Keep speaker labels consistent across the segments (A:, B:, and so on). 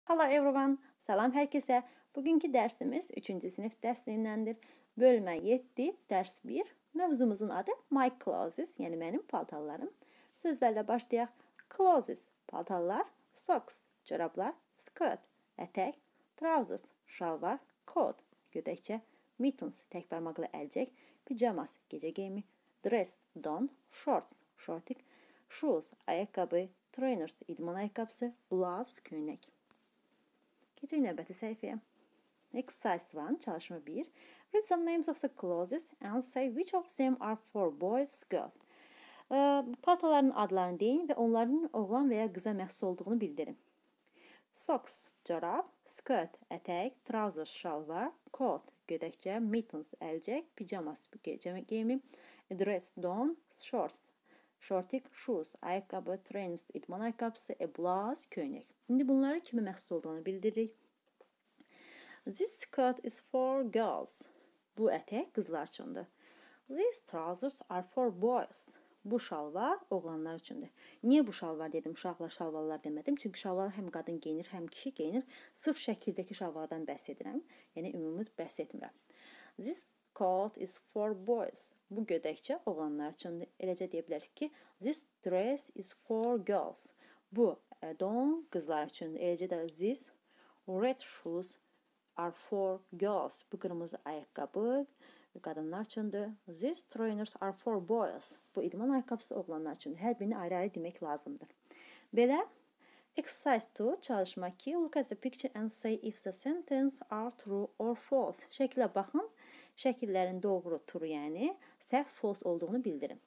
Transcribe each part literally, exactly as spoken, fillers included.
A: Hello everyone, salam hər kəsə. Bugünkü dərsimiz üçüncü sinif dərsliyindəndir. Bölmə yeddi, dərs bir. Mövzumuzun adı My Clothes, yəni mənim paltarlarım. Sözlərlə başlayaq. Clothes, paltarlar. Socks, çorablar. Skirt, ətək. Trousers, şalvar. Coat, gödəkçə. Mittens, tək barmaqlı əlcək. Pijamas, gecə geyimi. Dress, don. Shorts, şortik. Shoes, ayaqqabı. Trainers, idman ayaqqabısı. Blouse, köynək. Keçək növbəti səhifəyə. Exercise one, çalışma bir. Read the names of the clothes and say which of them are for boys, girls. Paltarların adlarını deyin və onların oğlan və ya qıza məxsus olduğunu bildirin. Socks, çorab. Skirt, ətək. Trousers, şalvar. Coat, gödəkçə. Mittens, əlcək. Pijamas, gecə geyimi. Dress, don. Shorts, şortik. Shoes, ayaqqabı. Trainers, idman ayaqqabısı. A blouse, köynək. İndi bunları kimi məxsus olduğunu bildiririk. This skirt is for girls. Bu ətək qızlar üçündür. These trousers are for boys. Bu şalvar oğlanlar üçündür. Niyə bu şalvar dedim, uşaqlar şalvarlar demədim? Çünki şalvar həm qadın geyinir, həm kişi geyinir. Sırf şəkildəki şalvardan bəhs edirəm. Yəni ümumi bəhs etmirəm. This coat is for boys. Bu gödəkçə oğlanlar üçündür. Eləcə deyə bilərik ki, this dress is for girls. Bu don qızlar üçündür. Eləcə də this red shoes are for girls. Bu qırmızı ayaqqabı qadınlar üçündür. These trainers are for boys. Bu idman ayaqqabısı oğlanlar üçündür. Hər birini ayrı-ayrı demək lazımdır. Belə exercise two, çalışma iki. Look at the picture and say if the sentence are true or false. Şəkilə baxın. Şəkillərin doğru, true, yəni səhv, false olduğunu bildirin.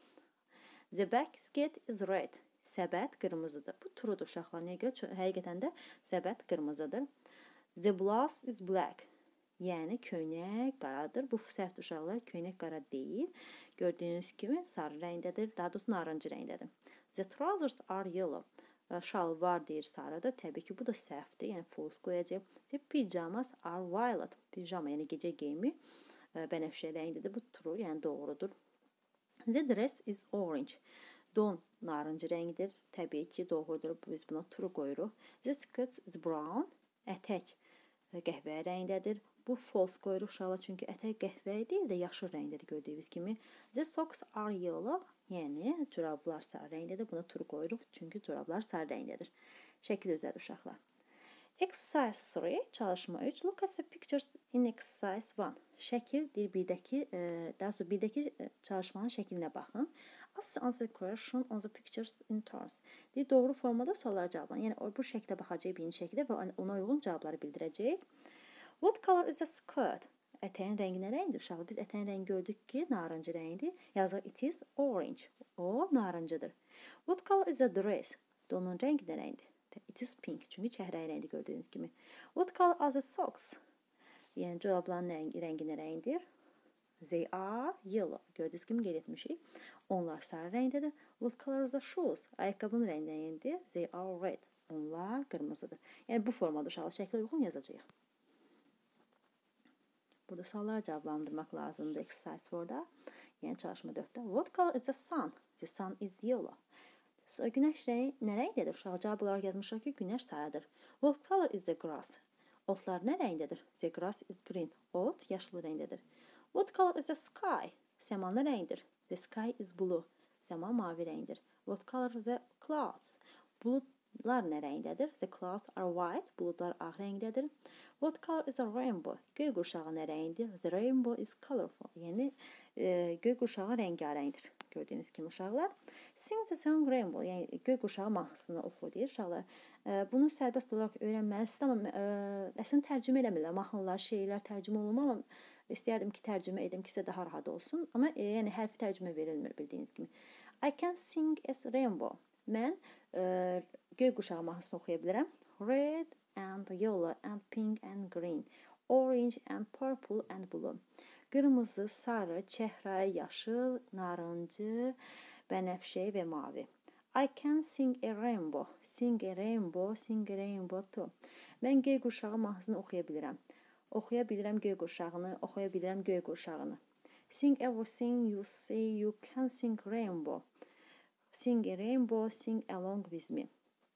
A: The basket is red. Səbət qırmızıdır. Bu truedur uşaqlar. Nəyə görə? Həqiqətən də səbət qırmızıdır. The blouse is black. Yəni köynək qaradır. Bu səhvdir uşaqlar. Köynək qara deyil. Gördüyünüz kimi sarı rəngdədir. Daha doğrusu narıncı rəngdədir. The trousers are yellow. Şalvar deyir sarıdır. Təbii ki bu da səhvdir. Yəni false qoyacaq. The pyjamas are violet. Pijama yəni gecə geyimi bənəfşə rəngdədir. Bu true, yəni doğrudur. The dress is orange. Don narıncı rəngdir. Təbii ki doğrudur. Biz buna true qoyuruq. The skirt is brown. Ətək qəhvə rəngdədir. Bu false qoyuruq uşaqlar, çünki ətək qəhvə deyil də yaşıl rəngdədir gördüyünüz kimi. The socks are yellow. Yəni çorablar sarı rəngdədir. Buna true qoyuruq, çünki çorablar sarı rəngdədir. Şəkil özədir uşaqlar. Exercise three, çalışma üç. Look at the pictures in exercise one. Şəkil birdəki, daha sonra birdəki çalışmanın şəklinə baxın. Answer question on the pictures in turns. Deyir, doğru formada suallara cavablayın. Yəni bu şəkildə baxacaq birinci şəkildə və ona uyğun cavabları bildirəcək. What color is the skirt? Ətəyin rəngi nə rəngdir uşaqlar? Biz ətəyin rəngi gördük ki, narıncı rəngdir. Yazıq it is orange. O narıncıdır. What color is the dress? Donun rəngi nə rəngdir? It is pink. Çünki çəhrayı rəngdir gördüyünüz kimi. What color are the socks? Yəni corabların rəngi nə rəngdir? They are yellow. Gördüyünüz kimi qeyd etmişik. Onlar sarı rəngdədir. What color is the shoes? Ayaqqabının rəngi nə rəngdir? They are red. Onlar qırmızıdır. Yəni bu formada uşaqlar şəklə uyğun yazacağıq. Burada suallara cavablandırmaq lazımdır exercise four'da. Yəni çalışma dörddə. What color is the sun? The sun is yellow. Günəş rəngi nə rəngdədir? Uşaq cavab olaraq yazmışıq ki, günəş sarıdır. What color is the grass? Otlar nə rəngdədir? The grass is green. Ot yaşlı rəngdədir. What color is the sky? Səma nə rəngdir? The sky is blue. Səma mavi rəngdir. What color is the clouds? Buludlar nə rəngdədir? The clouds are white. Buludlar ağ rəngdədir. What color is the rainbow? Göy qurşağı nə rəngdir? The rainbow is colorful. Yəni e, göy qurşağı rəngarəngdir. Gördüyünüz kimi uşaqlar. Sing the song rainbow. Yəni göy qurşağı mahnısını oxu deyir uşaqlar. E, bunu sərbəst olaraq öyrənməlisiniz, amma e, əslində tərcümə eləmirlər. Mahnılar, şeirlər tərcümə olunmur, amma istəyərdim ki, tərcümə edim ki, sizə daha rahat olsun. Amma e, yəni hərfi tərcümə verilmir bildiyiniz kimi. I can sing as rainbow. Mən e, göy qurşağı mahnısını oxuya bilirəm. Red and yellow and pink and green. Orange and purple and blue. Qırmızı, sarı, çəhrayı, yaşıl, narıncı, bənəfşə və mavi. I can sing a rainbow. Sing a rainbow, sing a rainbow too. Mən göy qurşağı mahnısını oxuya bilirəm. Oxuya bilirəm göy qurşağını, oxuya bilirəm göy qurşağını. Sing everything you say, you can sing rainbow. Sing a rainbow, sing along with me.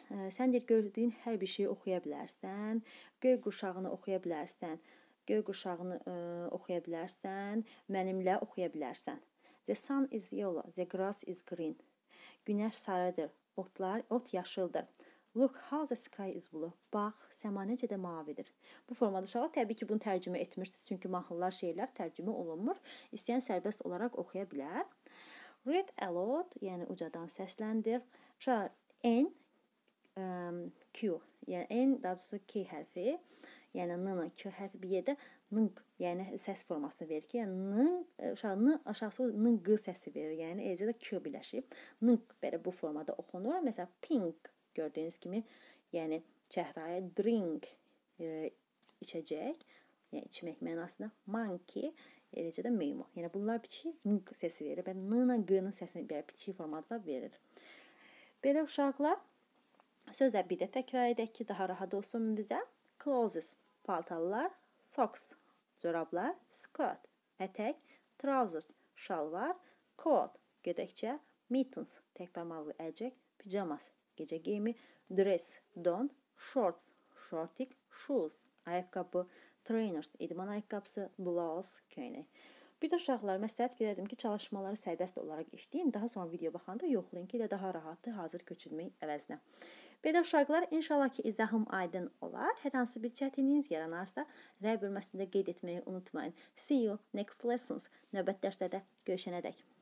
A: sən deyir, gördüyün hər bir şeyi oxuya bilərsən, göy qurşağını oxuya bilərsən, göy qurşağını ə, oxuya bilərsən, mənimlə oxuya bilərsən. The sun is yellow, the grass is green. Günəş sarıdır, otlar, ot yaşıldır. Look how the sky is blue. Bax, səma necə də mavidir. Bu formada uşaqlar təbii ki, bunu tərcümə etmişdir. Çünki mahnılar, şeirlər tərcümə olunmur. İstəyən sərbəst olaraq oxuya bilər. Read aloud, yəni ucadan səsləndir. Uşaqlar, N, um, Q, yəni N, daha doğrusu K hərfi, yəni N-ın Q hərfi bir yerdə N, yəni səs forması verir ki, yəni N, uşaqlar, N aşağısı N, Q səsi verir, yəni eləcə də Q birləşib. N, belə bu formada oxunur. Məsələn, pink, gördüyünüz kimi, yəni çəhrayı, drink, e, içəcək, yəni içmək mənasında, monkey, eləcə də memo. Yəni bunlar bitişik n səsi verir. Və n-la g-nın səsini belə bitişik formada verir. Belə uşaqlar, sözlə bir də təkrar edək ki, daha rahat olsun bizə. Clothes, paltarlar, socks, corablar, skirt, ətək, trousers, şalvar, coat, gödəkçə, mittens, təkbarmaqlı əlcək, pijamas, gecə geyimi, dress, don, shorts, shortik, shoes, ayaqqabı, trainers, idman ayaqqabısı, blouse, köynək. Bir də uşaqlar, məsləhət görərdim ki, çalışmaları sərbəst olaraq işləyin. Daha sonra video baxanda yoxlayın ki, daha rahatdır hazır köçürmək əvəzinə. Belə uşaqlar, inşallah ki, izahım aydın olar. Hər hansı bir çətinliyiniz yaranarsa, rəy bölməsində qeyd etməyi unutmayın. See you next lessons. Növbət dərslərdə görüşənədək.